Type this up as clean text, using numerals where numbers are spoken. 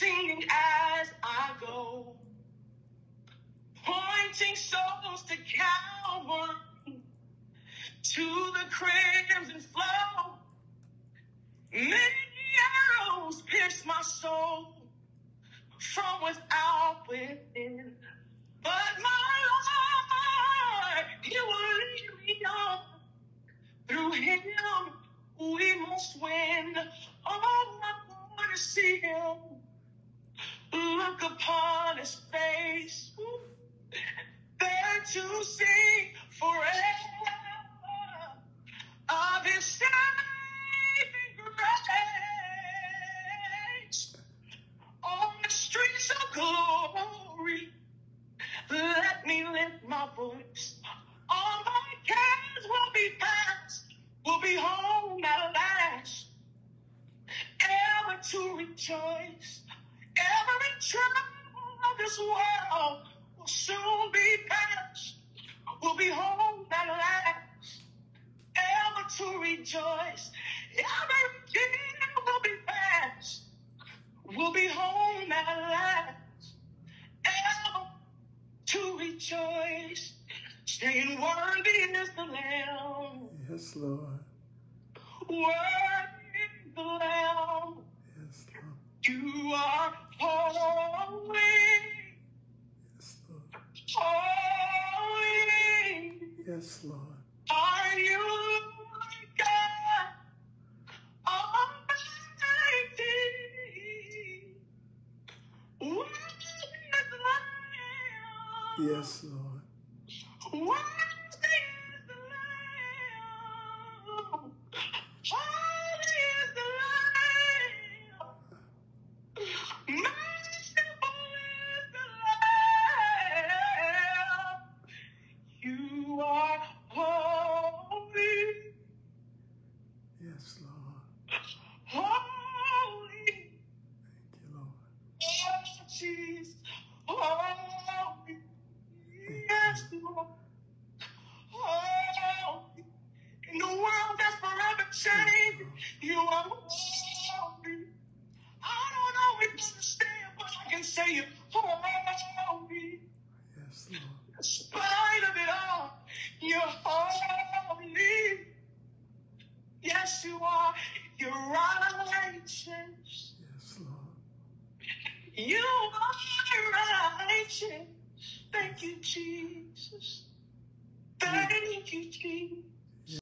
singing as I go, pointing souls to Calvary, to the crimson flow. Many arrows pierce my soul from without within. But my Lord, you will lead me on. Through him we must win. Oh, I want to see him. Look upon his face. There to sing forever of his saving grace. On the streets of glory, let me lift my voice. All my cares will be past, will be home at last. Ever to rejoice. Every trouble of this world will soon be past, will be home at last. Ever to rejoice. Every tear will be past, will be home at last. Ever to rejoice. Saying worthy is the Lamb. Yes, Lord. Worthy is the Lamb. Yes, Lord. You are holy. Yes, Lord. Holy. Yes, Lord. Are you God Almighty? Worthy is the Lamb. Yes, Lord. Worthy is the Lamb. Holy is the Lamb. Merciful is the Lamb. You are holy. Yes, Lord. Holy. Thank you, Lord. Oh, Jesus. Holy. Yes, Lord. Holy. In the world that's forever changed, you are holy. I don't always understand, but I can say you're holy. Yes, Lord. In spite of it all, you're holy. Yes, you are. You're righteous. Yes, Lord. You are righteous. Thank you, Jesus. Thank you, Jesus.